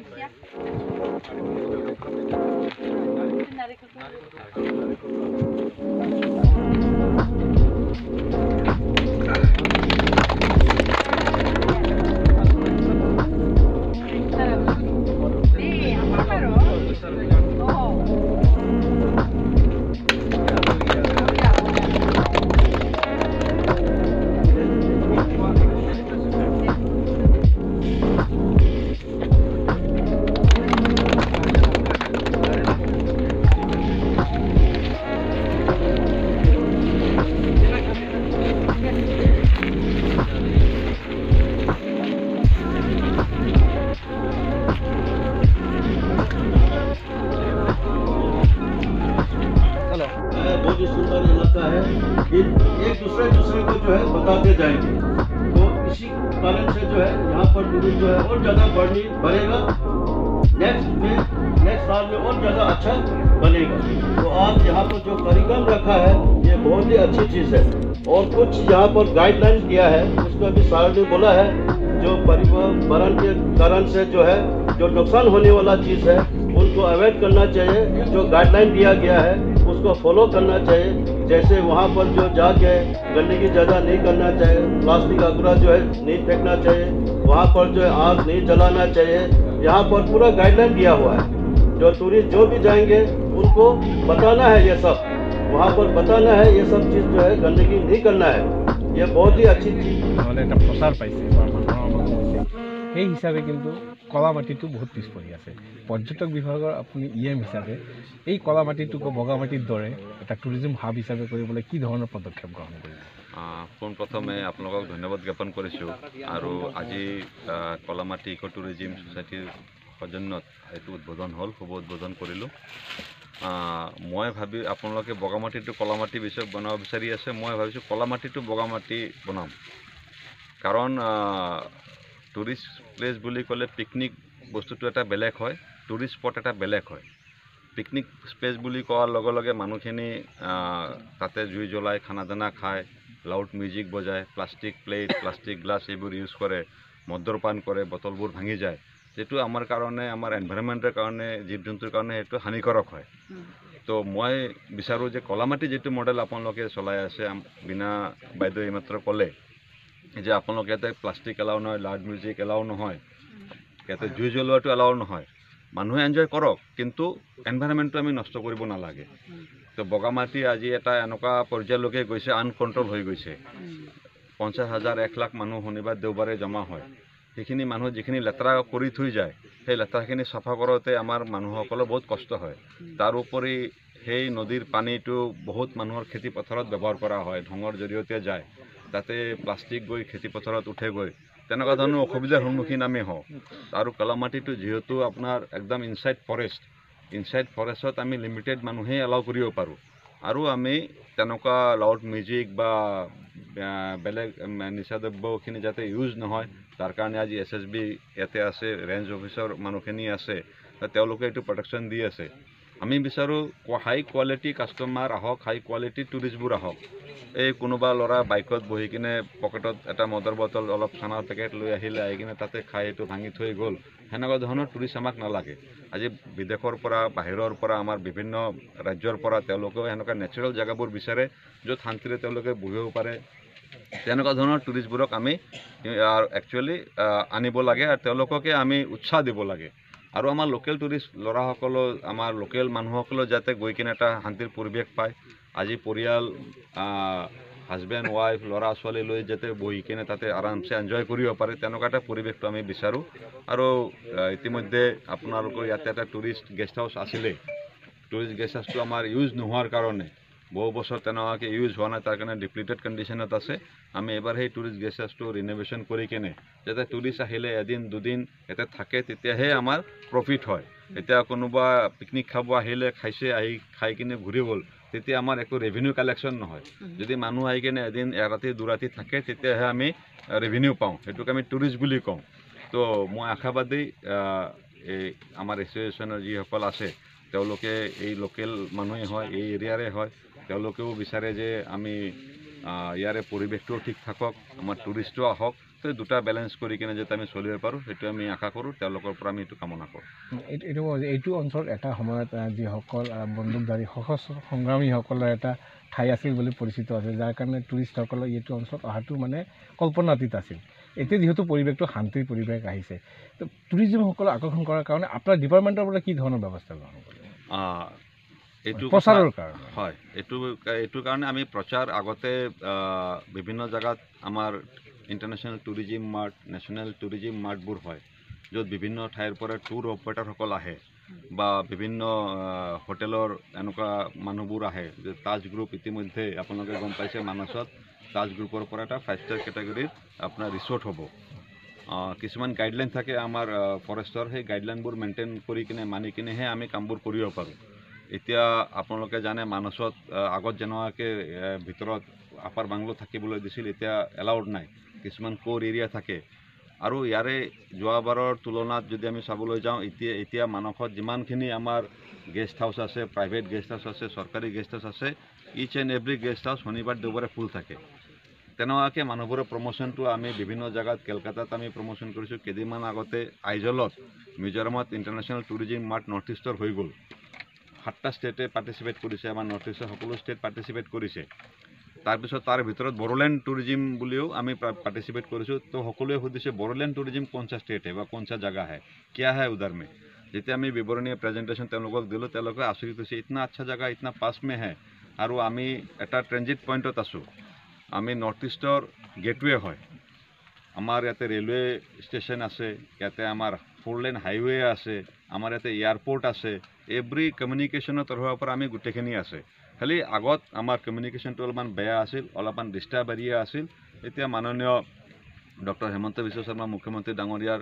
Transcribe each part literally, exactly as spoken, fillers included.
बहुत ही सुंदर इलाका है। एक दूसरे दूसरे को जो है बताते जाएंगे, तो इसी कारण से जो है यहाँ पर टूरिज्म जो है और ज़्यादा बढ़नी बढ़ेगा। नेक्स्ट में नेक्स्ट साल में और ज़्यादा अच्छा बनेगा। तो आज यहाँ पर जो कार्यक्रम रखा है ये बहुत ही अच्छी चीज़ है। और कुछ यहाँ पर गाइडलाइन किया है, उसमें भी साहब ने बोला है जो पर्यावरण के कारण से जो है जो नुकसान होने वाला चीज़ है उनको अवॉइड करना चाहिए। जो गाइडलाइन दिया गया है उसको फॉलो करना चाहिए। जैसे वहाँ पर जो जाके गंदगी ज़्यादा नहीं करना चाहिए, प्लास्टिक अगुरा जो है नहीं फेंकना चाहिए, वहाँ पर जो है आग नहीं जलाना चाहिए। यहाँ पर पूरा गाइडलाइन दिया हुआ है। जो टूरिस्ट जो भी जाएंगे उनको बताना है, ये सब वहाँ पर बताना है, ये सब चीज़ जो है गंदगी नहीं करना है। ये बहुत ही अच्छी चीज़ प्रचार पाइसे সেই হিসাবে কিন্তু কলামাটিটো বহুত পিছ পৰি আছে। পৰ্যটক বিভাগৰ আপুনি ই এম হিচাপে এই কলামাটিটোক বগামাটিৰ দৰে এটা টুৰিজম হাব হিচাপে কৰিবলৈ কি ধৰণৰ পদক্ষেপ গ্ৰহণ কৰিব? পোনপ্ৰথমে আপোনালোকক ধন্যবাদ জ্ঞাপন কৰিছোঁ। আৰু আজি কলামাটি ইক' টুৰিজিম ছ'চাইটিৰ সৌজন্যত এইটো উদ্বোধন হ'ল, শুভ উদ্বোধন কৰিলোঁ। মই ভাবি আপোনালোকে বগামাটিটো কলামাটি বিষয়ক বনাব বিচাৰি আছে, মই ভাবিছোঁ কলামাটিটো বগামাটি বনাম। কাৰণ টুৰিষ্ট প্লেচ বুলি ক'লে পিকনিক বস্তুটো এটা বেলেগ হয়, টুৰিষ্ট স্পট এটা বেলেগ হয়। পিকনিক স্পেচ বুলি কোৱাৰ লগে লগে মানুহখিনি তাতে জুই জ্বলাই খানা দানা খায়, লাউড মিউজিক বজায়, প্লাষ্টিক প্লেট প্লাষ্টিক গ্লাছ এইবোৰ ইউজ কৰে, মদ্যপান কৰে, বটলবোৰ ভাঙি যায়। যিটো আমাৰ কাৰণে আমাৰ এনভাইৰনমেণ্টৰ কাৰণে জীৱ জন্তুৰ কাৰণে সেইটো হানিকাৰক হয়। তো মই বিচাৰোঁ যে কলামাটি যিটো মডেল আপোনালোকে চলাই আছে, বিনা বাইদেউ এইমাত্ৰ ক'লে যে আপোনালোকে ইয়াতে প্লাষ্টিক এলাও নহয়, লাউড মিউজিক এলাও নহয়, ইয়াতে জুই জ্বলোৱাটো এলাও নহয়। মানুহে এনজয় কৰক, কিন্তু এনভাইৰনমেণ্টটো আমি নষ্ট কৰিব নালাগে। তো বগামাটি আজি এটা এনেকুৱা পৰ্যায়লৈকে গৈছে, আনকণ্ট্ৰল হৈ গৈছে। পঞ্চাছ হাজাৰ এক লাখ মানুহ শনিবাৰ দেওবাৰে জমা হয়। সেইখিনি মানুহ যিখিনি লেতেৰা কৰি থৈ যায়, সেই লেতেৰাখিনি চাফা কৰোঁতে আমাৰ মানুহসকলৰ বহুত কষ্ট হয়। তাৰোপৰি সেই নদীৰ পানীটো বহুত মানুহৰ খেতি পথাৰত ব্যৱহাৰ কৰা হয়, ঢঙৰ জৰিয়তে যায়, তাতে প্লাষ্টিক গৈ খেতি পথাৰত উঠে গৈ, তেনেকুৱা ধৰণৰ অসুবিধাৰ সন্মুখীন আমি হওঁ। আৰু কলামাটিটো যিহেতু আপোনাৰ একদম ইনচাইড ফৰেষ্ট, ইনচাইড ফৰেষ্টত আমি লিমিটেড মানুহেই এলাউ কৰিব পাৰোঁ। আৰু আমি তেনেকুৱা লাউড মিউজিক বা বেলেগ নিচা দ্ৰব্যখিনি যাতে ইউজ নহয়, তাৰ কাৰণে আজি এছ এছ বি ইয়াতে আছে, ৰেঞ্জ অফিচৰ মানুহখিনি আছে, তেওঁলোকে এইটো প্ৰটেকশ্যন দি আছে। আমি বিচাৰোঁ হাই কোৱালিটি কাষ্টমাৰ আহক, হাই কোৱালিটি টুৰিষ্টবোৰ আহক। এই কোনোবা ল'ৰা বাইকত বহি কিনে পকেটত এটা মদৰ বটল অলপ চানাৰ পেকেট লৈ আহিলে, আহি কিনে তাতে খাই এইটো ভাঙি থৈ গ'ল, সেনেকুৱা ধৰণৰ টুৰিষ্ট আমাক নালাগে। আজি বিদেশৰ পৰা বাহিৰৰ পৰা আমাৰ বিভিন্ন ৰাজ্যৰ পৰা তেওঁলোকেও এনেকুৱা নেচাৰেল জেগাবোৰ বিচাৰে য'ত শান্তিৰে তেওঁলোকে বহিব পাৰে। তেনেকুৱা ধৰণৰ টুৰিষ্টবোৰক আমি একচুৱেলি আনিব লাগে আৰু তেওঁলোককে আমি উৎসাহ দিব লাগে। আৰু আমাৰ লোকেল টুৰিষ্ট ল'ৰাসকলেও, আমাৰ লোকেল মানুহসকলেও যাতে গৈ কিনে এটা শান্তিৰ পৰিৱেশ পায়। আজি পৰিয়াল, হাজবেণ্ড ৱাইফ, ল'ৰা ছোৱালী লৈ যাতে বহি কিনে তাতে আৰামছে এনজয় কৰিব পাৰে, তেনেকুৱা এটা পৰিৱেশটো আমি বিচাৰোঁ। আৰু ইতিমধ্যে আপোনালোকৰ ইয়াতে এটা টুৰিষ্ট গেষ্ট হাউচ আছিলে, টুৰিষ্ট গেষ্ট হাউচটো আমাৰ ইউজ নোহোৱাৰ কাৰণে বহু বছৰ তেনেকুৱাকৈ ইউজ হোৱা নাই, তাৰ কাৰণে ডিপ্লিটেড কণ্ডিশ্যনত আছে। আমি এবাৰ সেই টুৰিষ্ট গেষ্ট হাউচটো ৰিন'ভেশ্যন কৰি কিনে যাতে টুৰিষ্ট আহিলে এদিন দুদিন ইয়াতে থাকে, তেতিয়াহে আমাৰ প্ৰফিট হয়। এতিয়া কোনোবা পিকনিক খাব আহিলে, খাইছে, আহি খাই কিনে ঘূৰি গ'ল, তেতিয়া আমাৰ একো ৰেভিনিউ কালেকশ্যন নহয়। যদি মানুহ আহি কিনে এদিন এৰাতি দুৰাতি থাকে, তেতিয়াহে আমি ৰেভিনিউ পাওঁ, সেইটোক আমি টুৰিষ্ট বুলি কওঁ। তো মই আশাবাদী এই আমাৰ এছ'চিয়েশ্যনৰ যিসকল আছে তেওঁলোকে এই লোকেল মানুহে হয়, এই এৰিয়াৰে হয়, তেওঁলোকেও বিচাৰে যে আমি ইয়াৰে পৰিৱেশটোও ঠিক থাকক, আমাৰ টুৰিষ্টো আহক, তো দুটা বেলেঞ্চ কৰি কিনে যাতে আমি চলিব পাৰোঁ সেইটো আমি আশা কৰোঁ, তেওঁলোকৰ পৰা আমি এইটো কামনা কৰোঁ। এইটো এইটো এইটো অঞ্চলত এটা সময়ত আহ, যিসকল আহ, বন্দুকধাৰী সশস্ত্ৰ সংগ্ৰামীসকলৰ এটা ঠাই আছিল বুলি পৰিচিত আছে, যাৰ কাৰণে টুৰিষ্টসকলৰ এইটো অঞ্চলত অহাটো মানে কল্পনাতীত আছিল। এতিয়া যিহেতু পৰিৱেশটো শান্তিৰ পৰিৱেশ আহিছে, তো টুৰিজিমসকলক আকৰ্ষণ কৰাৰ কাৰণে আপোনাৰ ডিপাৰ্টমেণ্টৰ পৰা কি ধৰণৰ ব্যৱস্থা গ্ৰহণ কৰে আহ, এইটো প্ৰচাৰৰ কাৰণে? হয়, এইটো এইটোৰ কাৰণে আমি প্ৰচাৰ আগতে আহ, বিভিন্ন জেগাত আমাৰ international tourism mart, national tourism মাৰ্টবোৰ হয়, য'ত বিভিন্ন ঠাইৰ পৰা টুৰ অপাৰেটৰসকল আহে বা বিভিন্ন আহ, হোটেলৰ এনেকুৱা মানুহবোৰ আহে। যে তাজ গ্ৰুপ ইতিমধ্যে আপোনালোকে গম পাইছে মানসত তাজ গ্ৰুপৰ পৰা এটা ফাইভ ষ্টাৰ কেটেগৰীৰ আপোনাৰ ৰিচৰ্ট হ'ব। আহ, কিছুমান গাইডলাইন থাকে আমাৰ ফৰেষ্টৰ, সেই গাইডলাইনবোৰ মেইনটেইন কৰি কিনে মানি কিনেহে আমি কামবোৰ কৰিব পাৰোঁ। এতিয়া আপোনালোকে জানে মানসত আগত যেনেকুৱাকৈ ভিতৰত আপাৰ বাংলো থাকিবলৈ দিছিল, এতিয়া এলাউড নাই, কিছুমান কোৰ এৰিয়া থাকে। আৰু ইয়াৰে যোৱাবাৰৰ তুলনাত যদি আমি চাবলৈ যাওঁ, এতিয়া এতিয়া মানসত যিমানখিনি আমাৰ গেষ্ট হাউচ আছে, প্ৰাইভেট গেষ্ট হাউচ আছে, চৰকাৰী গেষ্ট হাউচ আছে, each and every guest house শনিবাৰ দেওবাৰে ফুল থাকে। তেনেকুৱাকৈ মানুহবোৰৰ প্ৰমোশ্যনটো আমি বিভিন্ন জেগাত, কেলকাতাত আমি প্ৰমোশ্যন কৰিছোঁ। কেইদিনমান আগতে আইজলত মিজোৰামত ইণ্টাৰনেশ্যনেল টুৰিজিম মাৰ্ট নৰ্থ ইষ্টৰ হৈ গ'ল। সাতটা ষ্টেটে পাৰ্টিচিপেট কৰিছে, আমাৰ নৰ্থ ইষ্টৰ সকলো ষ্টেট পাৰ্টিচিপেট কৰিছে। তাৰপিছত তাৰ ভিতৰত বড়োলেণ্ড টুৰিজিম বুলিও আমি পাৰ্টিচিপেট কৰিছোঁ। তো সকলোৱে সুধিছে বড়োলেণ্ড টুৰিজিম কোনচা ষ্টেট হে বা কোনচা জেগা হে, কিয়া হে উধাৰ মে। যেতিয়া আমি বিৱৰণী প্ৰেজেণ্টেশ্যন তেওঁলোকক দিলোঁ, তেওঁলোকে আচৰিত হৈছে, ইতনা আচ্ছা জেগা ইতনা পাছ মে হে, আৰু আমি এটা ট্ৰেনজিট পইণ্টত আছোঁ। আমি নৰ্থ ইষ্টৰ গেটৱে হয়। আমাৰ ইয়াতে ৰেলৱে ষ্টেচন আছে, ইয়াতে আমাৰ ফ'ৰ লেন হাইৱে আছে, আমাৰ ইয়াতে এয়াৰপৰ্ট আছে, এভৰি কমিউনিকেশ্যনৰ তৰফৰ পৰা আমি গোটেইখিনি আছে। খালি আগত আমাৰ কমিউনিকেশ্যনটো অলপমান বেয়া আছিল, অলপমান ডিষ্টাৰ্ব এৰিয়া আছিল। এতিয়া মাননীয় ডক্টৰ হেমন্ত বিশ্ব শৰ্মা মুখ্যমন্ত্ৰী ডাঙৰীয়াৰ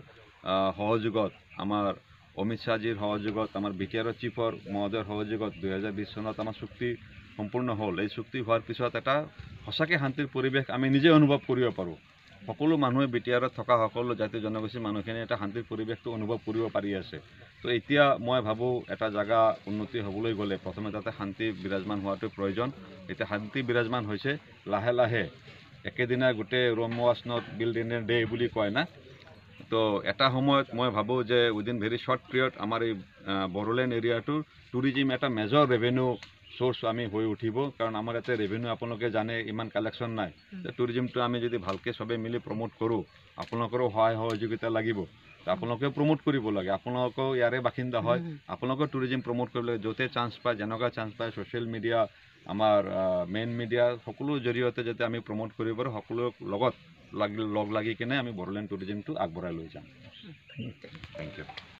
সহযোগত, আমাৰ অমিত শ্বাহজীৰ সহযোগত, আমাৰ বি টি আৰৰ চিফৰ মহোদয়ৰ সহযোগত দুহেজাৰ বিছ চনত আমাৰ চুক্তি সম্পূৰ্ণ হ'ল। এই চুক্তি হোৱাৰ পিছত এটা সঁচাকৈ শান্তিৰ পৰিৱেশ আমি নিজে অনুভৱ কৰিব পাৰোঁ। সকলো মানুহে বি টি আৰত থকা সকলো জাতি জনগোষ্ঠীৰ মানুহখিনি এটা শান্তিৰ পৰিৱেশটো অনুভৱ কৰিব পাৰি আছে। তো এতিয়া মই ভাবোঁ এটা জেগা উন্নতি হ'বলৈ গ'লে প্ৰথমে তাতে শান্তি বিৰাজমান হোৱাটো প্ৰয়োজন। এতিয়া শান্তি বিৰাজমান হৈছে, লাহে লাহে একেদিনা গোটেই Rome was not built in a day বুলি কয় না। তো এটা সময়ত মই ভাবোঁ যে উইদিন ভেৰি শ্বৰ্ট পিৰিয়ড আমাৰ এই বড়োলেণ্ড এৰিয়াটোৰ টুৰিজিম এটা মেজৰ ৰেভিনিউ চ'ৰ্চ আমি হৈ উঠিব। কাৰণ আমাৰ ইয়াতে ৰেভিনিউ আপোনালোকে জানে ইমান কালেকশ্যন নাই। টুৰিজিমটো আমি যদি ভালকৈ চবে মিলি প্ৰমোট কৰোঁ, আপোনালোকৰো সহায় সহযোগিতা লাগিব। আপোনালোকেও প্ৰমোট কৰিব লাগে, আপোনালোকেও ইয়াৰে বাসিন্দা হয়, আপোনালোকেও টুৰিজিম প্ৰমোট কৰিব লাগে। য'তে চান্স পায়, যেনেকুৱা চান্স পায়, ছ'চিয়েল মিডিয়া, আমাৰ মেইন মিডিয়া, সকলো জৰিয়তে যাতে আমি প্ৰমোট কৰিব পাৰোঁ, সকলো লগত লাগি লগ লাগি কিনে আমি বড়োলেণ্ড টুৰিজিমটো আগবঢ়াই লৈ যাম। Thank U.